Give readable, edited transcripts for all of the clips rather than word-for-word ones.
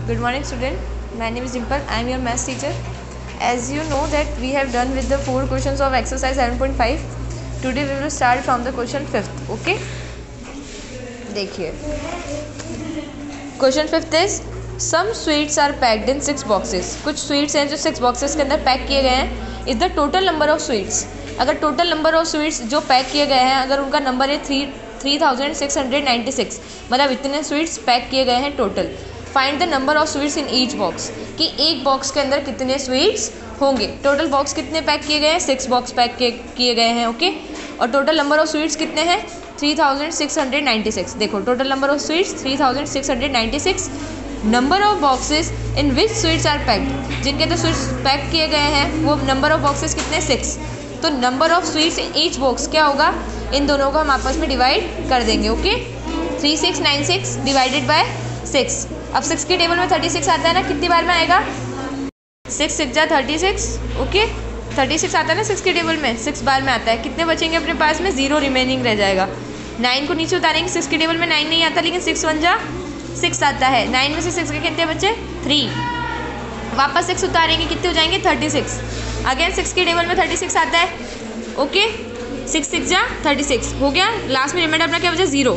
Good morning student, my name is Dimple, I am your maths teacher. As you know that we have done with the 4 questions of exercise 7.5. Today we will start from the question 5th. Okay, देखिए question 5th is some sweets are packed in 6 boxes. कुछ sweets हैं जो 6 boxes के अंदर pack किए गए हैं. Is the total number of sweets. अगर टोटल नंबर ऑफ स्वीट्स जो पैक किए गए हैं अगर उनका नंबर है 3696, मतलब इतने स्वीट्स पैक किए गए हैं total. Find the number of sweets in each box, कि एक बॉक्स के अंदर कितने स्वीट्स होंगे. टोटल बॉक्स कितने पैक किए गए हैं, 6 बॉक्स पैक किए गए हैं. ओके, और टोटल नंबर ऑफ स्वीट्स कितने हैं, 3696. देखो total number of sweets 3696. Number of boxes in which sweets are packed, जिनके तो स्वीट्स पैक किए गए हैं वो नंबर ऑफ बॉक्सेस कितने, 6. तो number of sweets in each box क्या होगा, इन दोनों को हम आपस में डिवाइड कर देंगे. Okay, 3696 divided by 6. अब 6 के टेबल में 36 आता है ना, कितनी बार में आएगा, 6 6 जा 36. ओके, 36 आता है ना 6 के टेबल में, 6 बार में आता है. कितने बचेंगे अपने पास में, 0 रिमेनिंग रह जाएगा. 9 को नीचे उतारेंगे, 6 के टेबल में 9 नहीं आता, लेकिन 6 1 जा 6 आता है. 9 में से 6 के कितने बचे, 3. वापस 6 उतारेंगे, कितने हो जाएंगे, 36. अगेन 6 के टेबल में 36 आता है. ओके, 6 6 जा 36 हो गया. लास्ट में रिमाइंडर अपना क्या बचा, 0.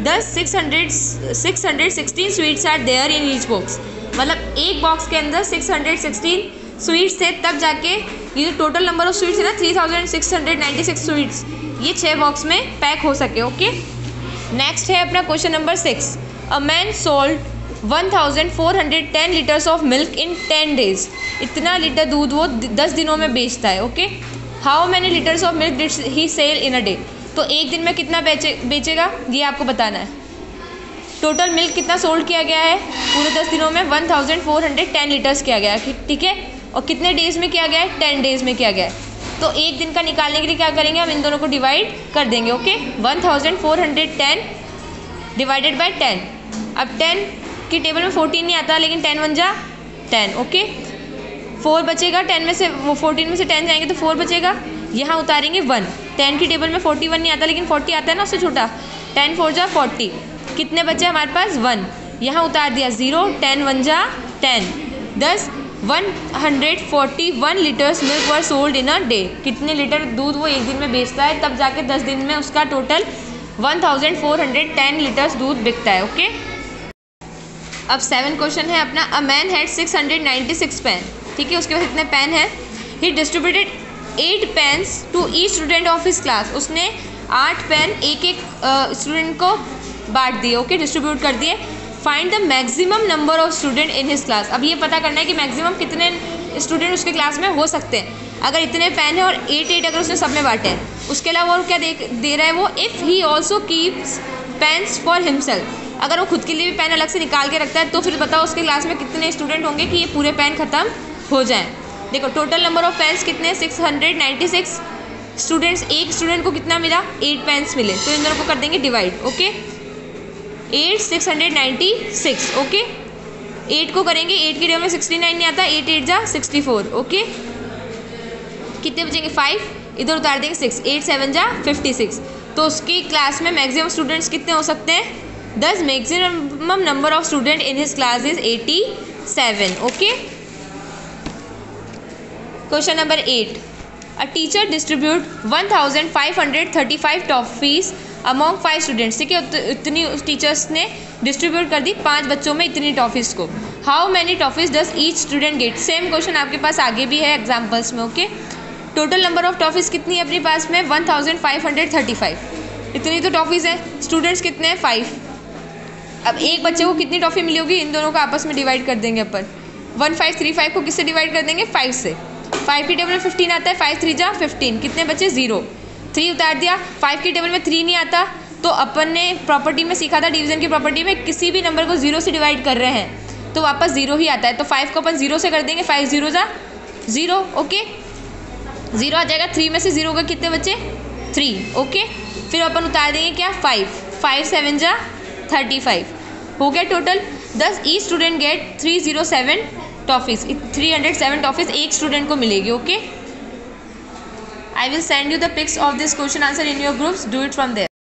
616 sweets are there in each box, मतलब एक बॉक्स के अंदर 616 स्वीट्स थे, तब जाके ये जो टोटल नंबर ऑफ स्वीट्स है ना 3696 स्वीट्स, ये 6 बॉक्स में पैक हो सके. ओके, नेक्स्ट है अपना question number 6. A man sold 1410 litres of milk in 10 days. इतना लीटर दूध वो 10 दिनों में बेचता है. Okay, how many litres of milk did he sell in a day. तो एक दिन में कितना बेचेगा ये आपको बताना है. टोटल मिल्क कितना सोल्ड किया गया है पूरे 10 दिनों में, 1410 लीटर्स किया गया है. ठीक है, और कितने डेज में किया गया है, 10 डेज में किया गया है. तो एक दिन का निकालने के लिए क्या करेंगे, हम इन दोनों को डिवाइड कर देंगे. Okay, 1410 divided by 10. अब 10 की टेबल में 14 नहीं आता, लेकिन 10 1 जा 10. ओके, 4 बचेगा. 10 में से वो 14 में से 10 जाएंगे तो 4 बचेगा. यहाँ उतारेंगे 1. 10 की टेबल में 41 नहीं आता, लेकिन 40 आता है ना उससे छोटा. 10 4 जा 40. कितने बचे हमारे पास, 1. यहाँ उतार दिया 0. 10 1 जा 10. 141 litres milk were sold in a day. कितने लीटर दूध वो एक दिन में बेचता है, तब जाके 10 दिन में उसका टोटल 1410 लीटर्स दूध बिकता है. ओके, अब 7 क्वेश्चन है अपना. A man had 696 pen. ठीक है, उसके पास इतने पेन है. He distributed 8 pens to each student of his class. उसने 8 पेन एक स्टूडेंट को बांट दिए. ओके, डिस्ट्रीब्यूट कर दिए. Find the maximum number of student in his class. अब ये पता करना है कि मैक्सिमम कितने स्टूडेंट उसके क्लास में हो सकते हैं. अगर इतने पेन है और 8 अगर उसने सब में बांटे हैं, उसके अलावा और क्या दे रहा है वो, if he also keeps pens for himself. अगर वो खुद के लिए भी पेन अलग से निकाल के रखता है तो फिर बताओ उसके क्लास में कितने स्टूडेंट होंगे कि ये पूरे पेन ख़त्म हो जाएँ. देखो टोटल नंबर ऑफ पेन्स कितने, 696 स्टूडेंट्स. एक स्टूडेंट को कितना मिला, 8 पेन्स मिले, तो इन दोनों को कर देंगे डिवाइड. ओके, 8 696. ओके, 8 को करेंगे, 8 की टेबल में 69 नहीं आता, 8 8 जा 64. ओके, कितने बचेंगे, 5. इधर उतार देंगे 6. 8 7 जा 56. तो उसकी क्लास में मैक्सिमम स्टूडेंट्स कितने हो सकते हैं, 10. Maximum number of student in his class is 87. Okay, question number 8. A teacher distribute 1535 toffees among 5 students. ठीक है, इतनी टीचर्स ने डिस्ट्रीब्यूट कर दी 5 बच्चों में इतनी टॉफीज़ को. How many toffees does each student get. Same question आपके पास आगे भी है एग्जाम्पल्स में. Okay, total number of toffees कितनी है अपने पास में, 1535. इतनी तो टॉफीज़ है, स्टूडेंट्स कितने हैं, 5. अब एक बच्चे को कितनी टॉफ़ी मिली होगी, इन दोनों को आपस में डिवाइड कर देंगे अपन. 1535 को किससे डिवाइड कर देंगे, 5 से. 5 की टेबल में 15 आता है, 5 3 जा 15. कितने बचे, 0. 3 उतार दिया. 5 की टेबल में 3 नहीं आता, तो अपन ने प्रॉपर्टी में सीखा था, डिवीजन की प्रॉपर्टी में, किसी भी नंबर को 0 से डिवाइड कर रहे हैं तो वापस 0 ही आता है. तो 5 को अपन 0 से कर देंगे, 5 0 जा 0. ओके, 0 आ जाएगा. 3 में से 0 का कितने बचे, 3. ओके, फिर अपन उतार देंगे क्या, 5 7 जा 35. हो गया total. 10 each student get 307 toffees. 307 toffees एक स्टूडेंट को मिलेगी. Okay, I will send you the pics of this question answer in your groups. Do it from there.